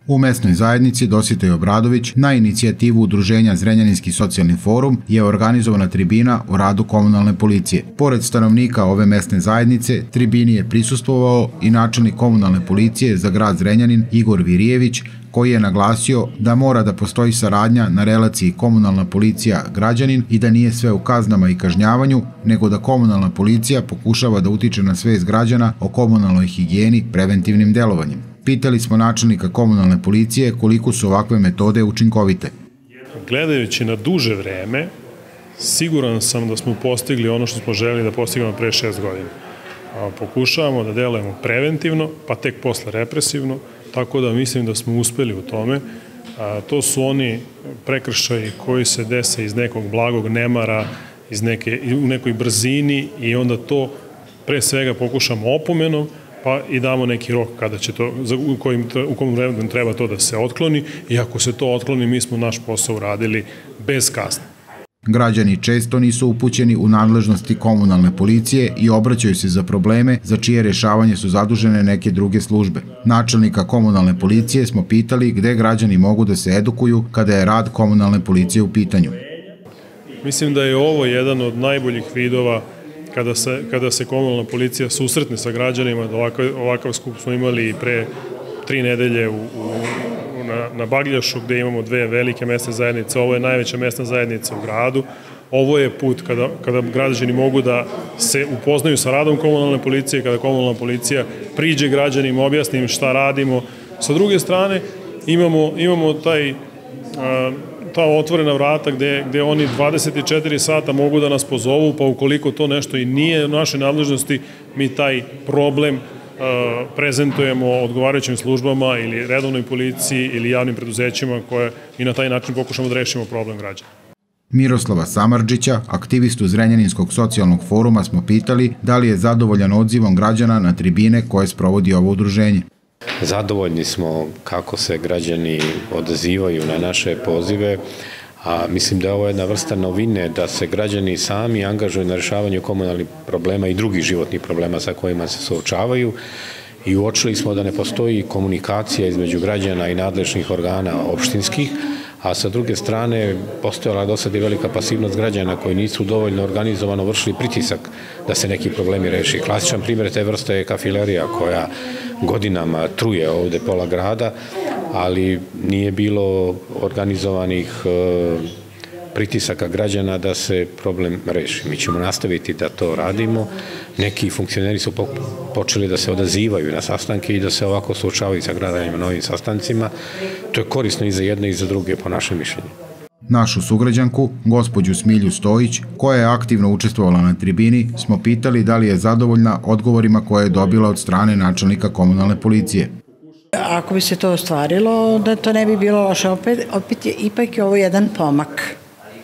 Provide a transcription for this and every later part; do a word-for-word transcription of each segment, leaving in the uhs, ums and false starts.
U mesnoj zajednici Dositej Obradović na inicijativu Udruženja Zrenjaninski socijalni forum je organizovana tribina o radu komunalne policije. Pored stanovnika ove mesne zajednice, tribini je prisustvovao i načelnik komunalne policije za grad Zrenjanin Igor Virijević, koji je naglasio da mora da postoji saradnja na relaciji komunalna policija-građanin i da nije sve u kaznama i kažnjavanju, nego da komunalna policija pokušava da utiče na svest građana o komunalnoj higijeni preventivnim delovanjem. Pitali smo načelnika komunalne policije koliko su ovakve metode učinkovite. Gledajući na duže vreme, siguran sam da smo postigli ono što smo želeli da postignemo pre šest godina. Pokušavamo da delujemo preventivno, pa tek posle represivno, tako da mislim da smo uspeli u tome. To su oni prekršaji koji se dese iz nekog blagog nemara, iz neke, u nekoj brzini i onda to pre svega pokušamo opomenom, pa i damo neki rok kada će to, u kojim, u kom vremenu treba to da se otkloni i ako se to otkloni, mi smo naš posao uradili bez kazne. Građani često nisu upućeni u nadležnosti komunalne policije i obraćaju se za probleme za čije rešavanje su zadužene neke druge službe. Načelnika komunalne policije smo pitali gde građani mogu da se edukuju kada je rad komunalne policije u pitanju. Mislim da je ovo jedan od najboljih vidova kada se, kada se komunalna policija susretne sa građanima, da ovakav, ovakav skup smo imali pre tri nedelje u, u, na, na Bagljašu gde imamo dve velike mesne zajednice. Ovo je najveća mesna zajednica u gradu. Ovo je put kada, kada građani mogu da se upoznaju sa radom komunalne policije, kada komunalna policija priđe građanima, objasni im šta radimo. Sa druge strane imamo, imamo taj a, ta otvorena vrata gde, gde oni dvadeset četiri sata mogu da nas pozovu, pa ukoliko to nešto i nije u našoj nadležnosti, mi taj problem uh, prezentujemo odgovarajućim službama ili redovnoj policiji ili javnim preduzećima koje i na taj način pokušamo da rešimo problem građana. Miroslava Samardžića, aktivistu Zrenjaninskog socijalnog foruma, smo pitali da li je zadovoljan odzivom građana na tribine koje sprovodi ovo udruženje. Zadovoljni smo kako se građani odazivaju na naše pozive, a mislim da je ovo jedna vrsta novine da se građani sami angažuju na rešavanju komunalnih problema i drugih životnih problema sa kojima se suočavaju i uočili smo da ne postoji komunikacija između građana i nadležnih organa opštinskih, a sa druge strane postojala do sada i velika pasivnost građana koji nisu dovoljno organizovano vršili pritisak da se neki problemi reši. Klasičan primjer te vrste je kafilerija koja godinama truje ovde pola grada, ali nije bilo organizovanih pritisaka građana da se problem reši. Mi ćemo nastaviti da to radimo. Neki funkcioneri su počeli da se odazivaju na sastanke i da se ovako suočavaju sa građanima na ovim sastancima. To je korisno i za jedne i za druge, po našem mišljenju. Našu sugrađanku, gospođu Smilju Stojić, koja je aktivno učestvovala na tribini, smo pitali da li je zadovoljna odgovorima koje je dobila od strane načelnika komunalne policije. Ako bi se to ostvarilo, da to ne bi bilo loše. Opet, opet je ipak je ovo jedan pomak.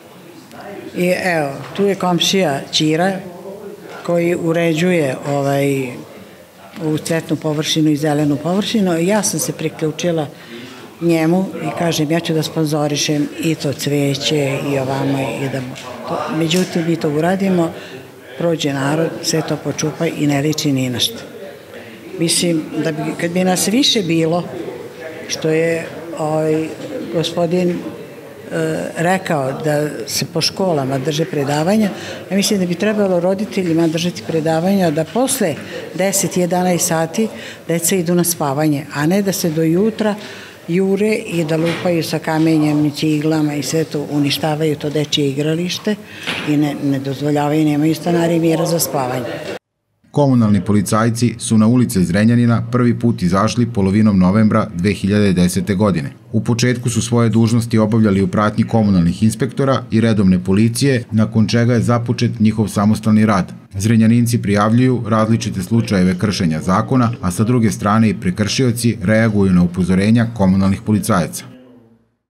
I evo, tu je komšija Ćira koji uređuje ovaj, ovu cvetnu površinu i zelenu površinu. Ja sam se priključila njemu i kažem ja ću da sponzorišem i to cveće i ovamo i da to. Međutim, mi to uradimo, prođe narod, sve to počupa i ne liči ni na što. Mislim da bi, kad bi nas više bilo, što je ovaj, gospodin rekao da se po školama drže predavanja, ja mislim da bi trebalo roditeljima držati predavanja da posle deset jedanaest sati deca idu na spavanje, a ne da se do jutra jure i da lupaju sa kamenjem i ciglama i sve to, uništavaju to dečije igralište i ne, ne dozvoljavaju, nemaju stanari mira za spavanje. Komunalni policajci su na ulice Zrenjanina prvi put izašli polovinom novembra dve hiljade desete. godine. U početku su svoje dužnosti obavljali u pratnji komunalnih inspektora i redovne policije, nakon čega je započet njihov samostalni rad. Zrenjaninci prijavljuju različite slučajeve kršenja zakona, a sa druge strane i prekršioci reaguju na upozorenja komunalnih policajaca.